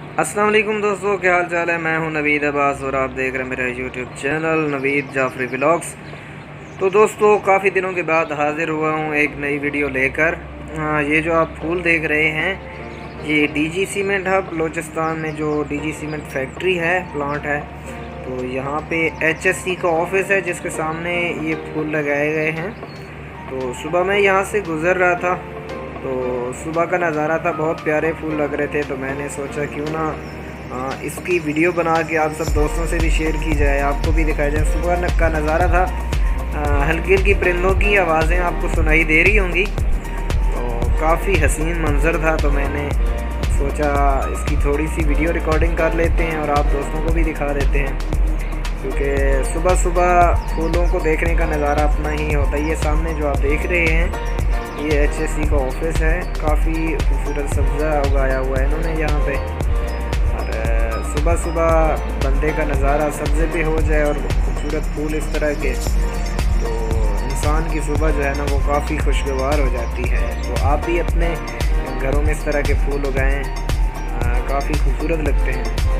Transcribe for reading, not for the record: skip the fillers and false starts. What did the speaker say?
अस्सलाम वालेकुम दोस्तों, क्या हाल चाल है। मैं हूं नवीद अब्बास और आप देख रहे हैं मेरा YouTube channel Naveed Jafri vlogs. तो दोस्तों, काफ़ी दिनों के बाद हाज़िर हुआ हूं एक नई वीडियो लेकर। ये जो आप फूल देख रहे हैं, ये डीजी सीमेंट हब बलोचिस्तान में जो डीजी सीमेंट फैक्ट्री है, प्लांट है, तो यहाँ पे एचएससी का ऑफिस है जिसके सामने ये फूल लगाए गए हैं। तो सुबह मैं यहाँ से गुज़र रहा था, तो सुबह का नज़ारा था, बहुत प्यारे फूल लग रहे थे। तो मैंने सोचा क्यों ना इसकी वीडियो बना के आप सब दोस्तों से भी शेयर की जाए, आपको भी दिखाया जाए। सुबह का नज़ारा था, हल्की हल्की परिंदों की आवाज़ें आपको सुनाई दे रही होंगी, तो काफ़ी हसीन मंज़र था। तो मैंने सोचा इसकी थोड़ी सी वीडियो रिकॉर्डिंग कर लेते हैं और आप दोस्तों को भी दिखा देते हैं, क्योंकि सुबह सुबह फूलों को देखने का नज़ारा अपना ही होता है। ये सामने जो आप देख रहे हैं, ये एचएससी का ऑफिस है। काफ़ी खूबसूरत सब्ज़ा उगाया हुआ है इन्होंने यहाँ पे। और सुबह सुबह बंदे का नज़ारा सब्ज़े पे हो जाए और खूबसूरत फूल इस तरह के, तो इंसान की सुबह जो है ना वो काफ़ी खुशगवार हो जाती है। तो आप भी अपने घरों में इस तरह के फूल उगाएं, काफ़ी खूबसूरत लगते हैं।